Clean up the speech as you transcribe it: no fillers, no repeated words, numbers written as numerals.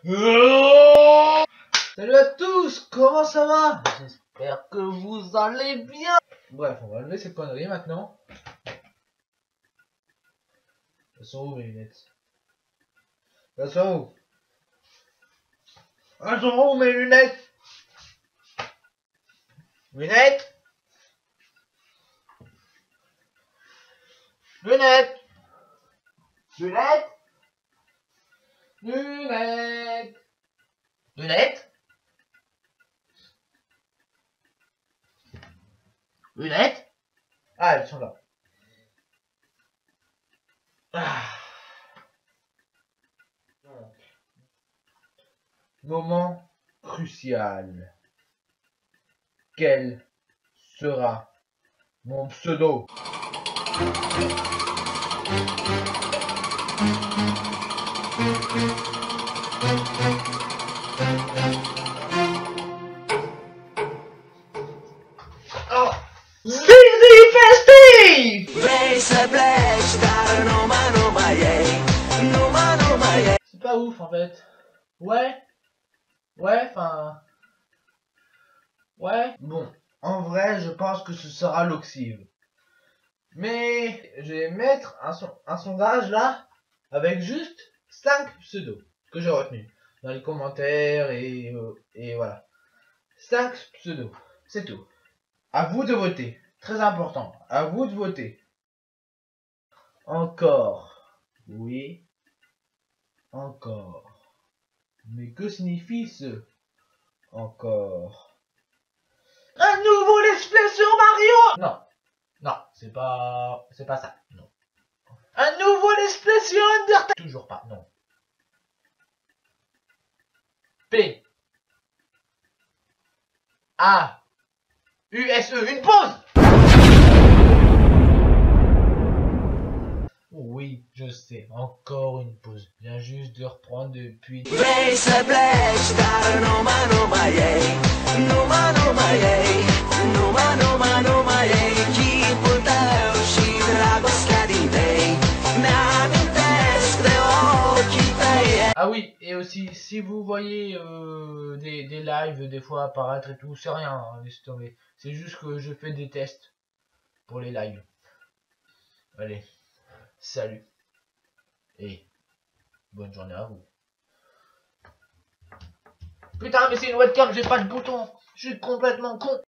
Salut à tous, comment ça va? J'espère que vous allez bien. Bref, on va lever ces conneries maintenant. Elles sont où mes lunettes? Elles sont où? Elles sont où mes lunettes? Lunettes? Lunettes? Lunettes? Lunettes? Lunettes? Lunettes? Ah, elles sont là. Ah. Moment crucial. Quel sera mon pseudo? Oh. C'est pas ouf en fait. Ouais, enfin... Ouais. Bon, en vrai, je pense que ce sera l'oxyve. Mais je vais mettre un sondage là, avec juste 5 pseudos que j'ai retenus dans les commentaires et voilà. 5 pseudos, c'est tout. À vous de voter. Très important, à vous de voter. Encore. Oui. Encore. Mais que signifie ce encore? Un nouveau let's play sur Mario! Non. Non, c'est pas ça. Non. Un nouveau let's play sur Undertale. Toujours pas, non. P. A. U-S-E, une pause! Oui, je sais, encore une pause. Viens juste de reprendre depuis... Ah oui, et aussi, si vous voyez des lives des fois apparaître et tout, c'est rien, hein, laissez tomber. C'est juste que je fais des tests pour les lives. Allez, salut. Et bonne journée à vous. Putain, mais c'est une webcam, j'ai pas de bouton. Je suis complètement con.